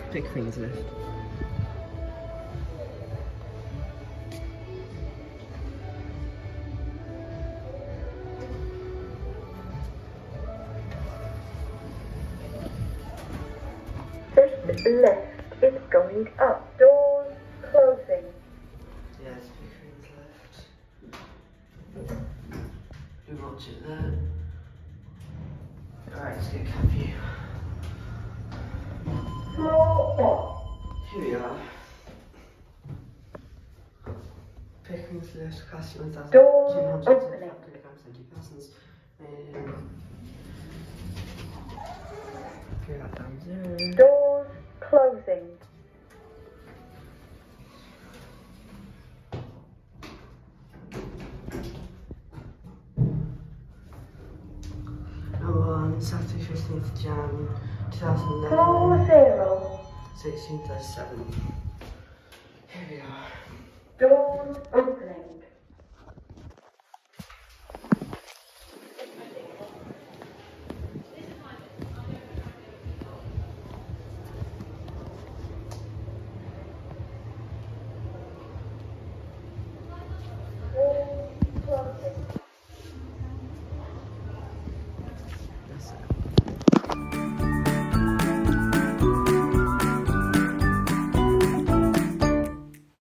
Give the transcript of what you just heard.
Pickerings Lift. This lift is going up. Doors closing. Yes, Pickerings Lift. Do watch it there. Alright, let's get a cat view. Floor 1. Here we are. Pickerings Lift, capacity 1,210 Doors opening. kilograms, 70 persons. Gear that down 0. Doors closing. Number 1, Saturday 15th Jan 2011. Floor 0. 1637. Here we are. Doors opening.